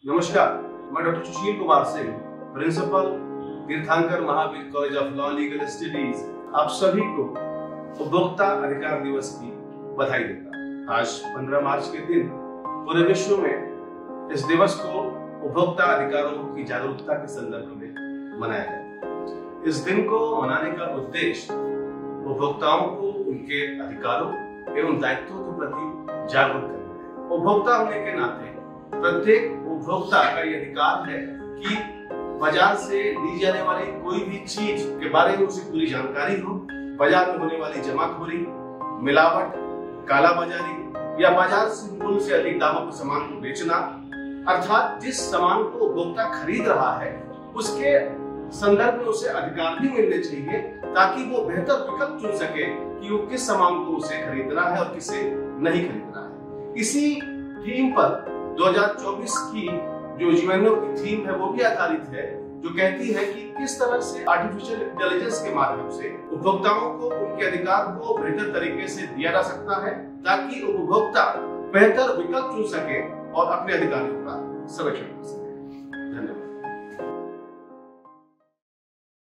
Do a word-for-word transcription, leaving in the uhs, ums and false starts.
नमस्कार, मैं doctor Sushil Kumar Singh, principal Tirthankar Mahaveer college of law legal studies, आप सभी को उपभोक्ता अधिकार दिवस की बधाई देता हूं। आज पंद्रह मार्च के दिन पूरे विश्व में इस दिवस को उपभोक्ता अधिकारों की जागरूकता के संदर्भ में मनाया जाता है। इस दिन को मनाने का उद्देश्य उपभोक्ताओं को उनके अधिकारों एवं दायित्वों के प्रति जागरूक करना है। उपभोक्ता होने के नाते प्रत्येक उपभोक्ता का यह अधिकार है कि बाजार से ली जाने वाली कोई भी चीज के बारे में उसे पूरी जानकारी हो। बाजार में होने वाली जमाखोरी, मिलावट, कालाबाजारी या बाजार से मूल्य से अधिक दामों पर सामान को बेचना, अर्थात जिस सामान को उपभोक्ता खरीद रहा है उसके संदर्भ में उसे अधिकार भी मिलने चाहिए ताकि वो बेहतर विकल्प चुन सके कि वो किस सामान को उसे खरीदना है और किसे नहीं खरीदना है। इसी थीम पर दो हज़ार चौबीस की जो यूएनओ की थीम है वो भी आधारित है, जो कहती है कि किस तरह से आर्टिफिशियल इंटेलिजेंस के माध्यम से उपभोक्ताओं को उनके अधिकार को बेहतर तरीके से दिया जा सकता है ताकि उपभोक्ता बेहतर विकल्प चुन सके और अपने अधिकारों का संरक्षण कर सके। धन्यवाद।